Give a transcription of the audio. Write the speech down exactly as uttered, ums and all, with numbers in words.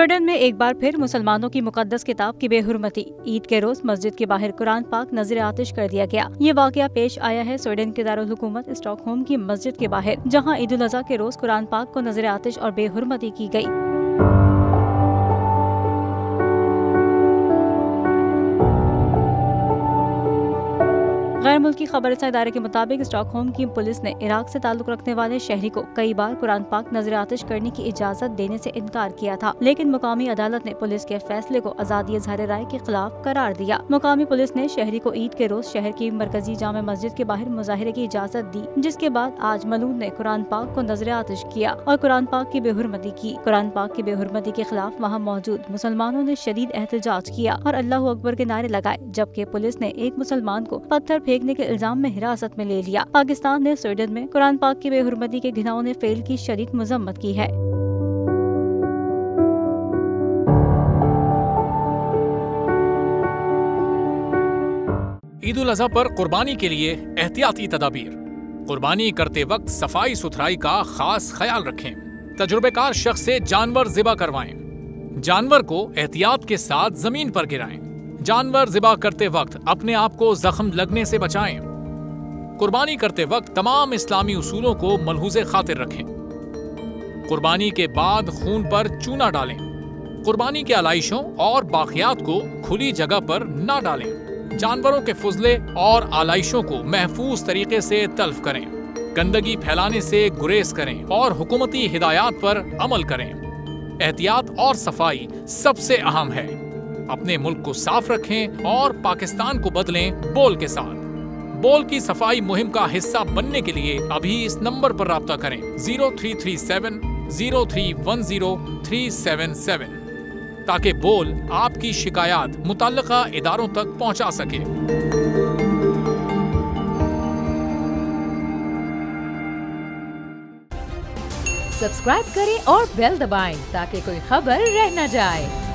Sweden में एक बार फिर मुसलमानों की मुकद्दस किताब की बेहुरमती। ईद के रोज मस्जिद के बाहर कुरान पाक नजर आतिश कर दिया गया। ये वाकया पेश आया है स्वीडन के दारुल हुकूमत स्टॉकहोम की मस्जिद के बाहर, जहां ईद उल अज़हा के रोज कुरान पाक को नजर आतिश और बेहुरमती की गई। गैर मुल्की खबरसा इदारे के मुताबिक स्टॉकहोम की पुलिस ने इराक से ताल्लुक रखने वाले शहरी को कई बार कुरान पाक नजर आतिश करने की इजाजत देने से इनकार किया था, लेकिन मुकामी अदालत ने पुलिस के फैसले को आजादी इज़हार राय के खिलाफ करार दिया। मुकामी पुलिस ने शहरी को ईद के रोज शहर की मरकजी जामे मस्जिद के बाहर मुजाहिरे की इजाजत दी, जिसके बाद आज मलून ने कुरान पाक को नजर आतिश किया और कुरान पाक की बेहुरमती की। कुरान पाक की बेहुरमती के खिलाफ वहाँ मौजूद मुसलमानों ने शदीद एहतजाज किया और अल्लाह अकबर के नारे लगाए, जबकि पुलिस ने एक मुसलमान को पत्थर फेंकने के इल्जाम में हिरासत में ले लिया। पाकिस्तान ने स्वीडन में कुरान पाक की बेहुरमती के घिनौने फेल की शदीद मजम्मत की है। ईद उल अज़हा पर कुर्बानी के लिए एहतियाती तदाबीर। कुर्बानी करते वक्त सफाई सुथराई का खास ख्याल रखें। तजुर्बेकार शख्स से जानवर ज़िबा करवाएं। जानवर को एहतियात के साथ जमीन पर गिराएं। जानवर ज़िबा करते वक्त अपने आप को जख्म लगने से बचाएं। कुर्बानी करते वक्त तमाम इस्लामी उसूलों को मलहूज़े खातिर रखें। कुर्बानी के बाद खून पर चूना डालें। कुर्बानी के आलाइशों और बाकियात को खुली जगह पर न डालें। जानवरों के फुजले और आलाइशों को महफूज तरीके से तल्फ करें। गंदगी फैलाने से गुरेज करें और हुकूमती हिदायत पर अमल करें। एहतियात और सफाई सबसे अहम है। अपने मुल्क को साफ रखें और पाकिस्तान को बदलें बोल के साथ। बोल की सफाई मुहिम का हिस्सा बनने के लिए अभी इस नंबर पर राब्ता करें zero three three seven zero three one zero three seven seven, ताकि बोल आपकी शिकायत मुतल्लिका इदारों तक पहुंचा सके। सब्सक्राइब करें और बेल दबाएं ताकि कोई खबर रह न जाए।